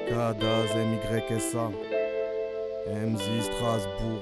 Kadaz, MYSA, MZ Strasbourg.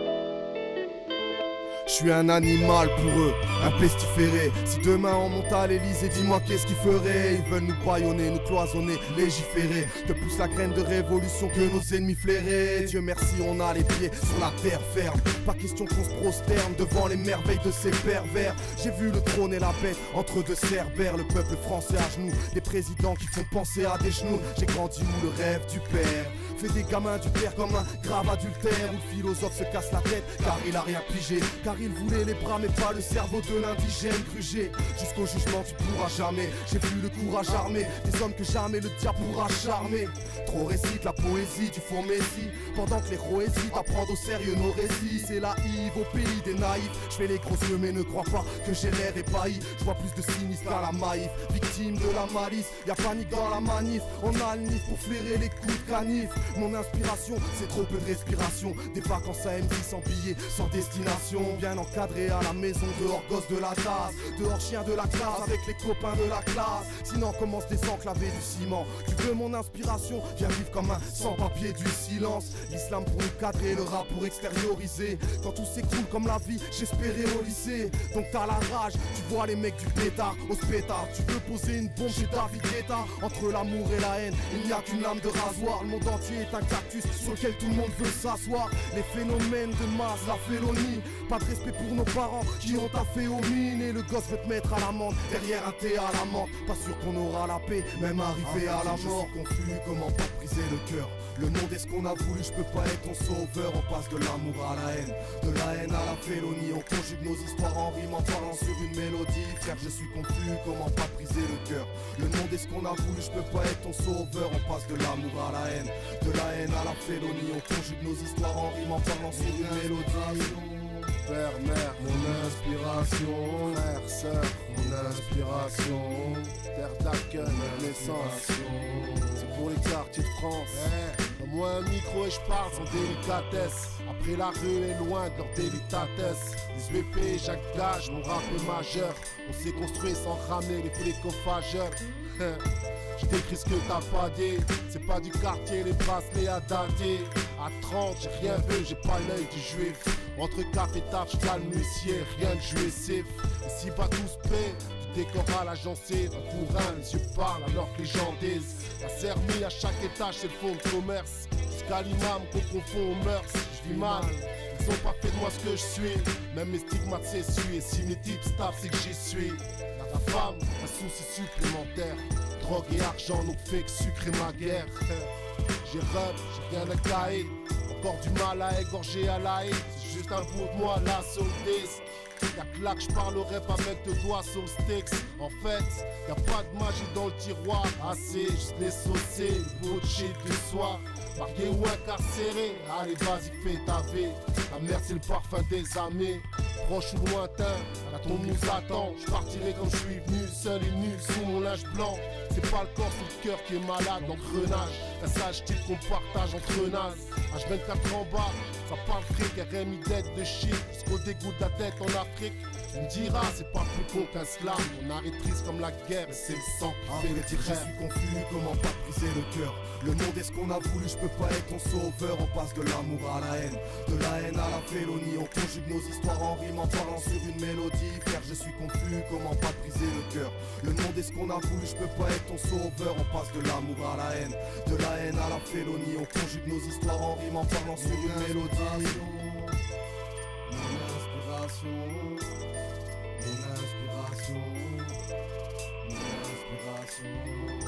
Je suis un animal pour eux, un pestiféré. Si demain on monte à l'Elysée, dis-moi qu'est-ce qu'ils feraient. Ils veulent nous bâillonner, nous cloisonner, légiférer. Te pousse la graine de révolution que nos ennemis flairaient. Dieu merci, on a les pieds sur la terre ferme. Pas question qu'on se prosterne devant les merveilles de ces pervers. J'ai vu le trône et la bête entre deux cerbères. Le peuple français à genoux, des présidents qui font penser à des genoux. J'ai grandi où le rêve du père fait des gamins du père comme un grave adultère. Où le philosophe se casse la tête car il a rien pigé. Car il voulait les bras mais pas le cerveau de l'indigène grugé. Jusqu'au jugement tu pourras jamais. J'ai vu le courage armé des hommes que jamais le diable pourra charmer. Trop récite la poésie du fond Messi, pendant que les héros hésitent à prendre au sérieux nos récits. C'est la Yves au pays des naïfs. Je fais les gros yeux mais ne crois pas que j'ai l'air ébahi. Je vois plus de sinistre à la maïf, victime de la malice. Y'a panique dans la manif, on a le nif pour flairer les coups de canif. Mon inspiration, c'est trop peu de respiration. Des vacances à MD sans billets, sans destination. Bien encadré à la maison, dehors gosse de la tasse, dehors chien de la classe avec les copains de la classe. Sinon commence désenclaver du ciment. Tu veux mon inspiration, viens vivre comme un sans-papier du silence. L'islam pour nous cadrer, le rap pour extérioriser. Quand tout s'écroule comme la vie, j'espérais au lycée. Donc t'as la rage, tu vois les mecs du pétard au spétard. Tu veux poser une bombe chez David Guetta. Entre l'amour et la haine, il n'y a qu'une lame de rasoir. Le monde entier est un cactus sur lequel tout le monde veut s'asseoir. Les phénomènes de masse, la félonie. Pas de respect pour nos parents qui ont taffé aux mines. Et le gosse veut te mettre à l'amende, derrière un thé à la menthe. Pas sûr qu'on aura la paix, même arrivé à la mort. Je suis confus, comment pas briser le cœur. Le monde est ce qu'on a voulu, je peux pas être ton sauveur. On passe de l'amour à la haine, de la haine à la félonie. On conjugue nos histoires en rime en parlant sur une mélodie. Frère, je suis confus, comment pas briser le cœur. Le monde est ce qu'on a voulu, je peux pas être ton sauveur. On passe de l'amour à la haine, de la haine à la félonie. On conjugue nos histoires en rime en parlant sur une mélodie. Père, mère, mon inspiration. Frère, sœur, mon inspiration. Terre d'accueil, naissance. C'est pour les quartiers de France. Donne-moi un micro et je parle sans délicatesse. Après la rue est loin de leur délicatesse. SVP, Jacques Gage, mon rap est majeur. On s'est construit sans ramener les flécophageurs. Je décris ce que t'as pas dit. C'est pas du quartier, les bracelets à dater. À 30, j'ai rien vu, j'ai pas l'œil du juif. Entre café et taf, j'calme l'huissier, rien de jouissif. Ici pas tous paix, du décor à la gencive. Un bourrin, les yeux parlent alors que les gens disent. La sermie à chaque étage, c'est le fond de commerce. Jusqu'à l'imam qu'on confond aux mœurs, je vis mal. Ils ont pas fait de moi ce que je suis. Même mes stigmates s'essuient. Et si mes tips tapent, c'est que j'y suis. La femme, un souci supplémentaire. Drogue et argent n'ont fait que sucrer ma guerre. J'ai rub, j'ai rien à cailler. Encore du mal à égorger à la haie. C'est juste un bout de moi, la soldise. Y'a que là que je parle au rap avec deux doigts sur le sticks. En fait, y'a pas de magie dans le tiroir. Assez, juste les saucer, le bullshit du soir. Marqué ou incarcéré, allez vas-y fais ta vie. La merde c'est le parfum des amis. Proche ou lointain, la tombe nous attend. Je partirai comme je suis venu, seul et nu, sous mon linge blanc. C'est pas le corps, c'est le cœur qui est malade, l'engrenage. Un sage type qu'on partage entre nazes. H24 en bas, ça parle fric, RMI dead de shit. Jusqu'au dégoût de la tête en Afrique. Tu me diras, c'est pas plus con qu'un slam. On arrête triste comme la guerre, et c'est le sang qui fait les Je suis confus, comment pas briser le cœur. Le monde est ce qu'on a voulu, je peux pas être ton sauveur. On passe de l'amour à la haine, de la haine à la félonie. On conjugue nos histoires en rime en parlant sur une mélodie. Frère, je suis confus, comment pas briser le cœur. Le monde est ce qu'on a voulu, je peux pas être ton sauveur. On passe de l'amour à la haine, de la haine à la félonie. On conjugue nos histoires en rime en parlant sur une mélodie. Mon inspiration. Mon inspiration. Mon inspiration.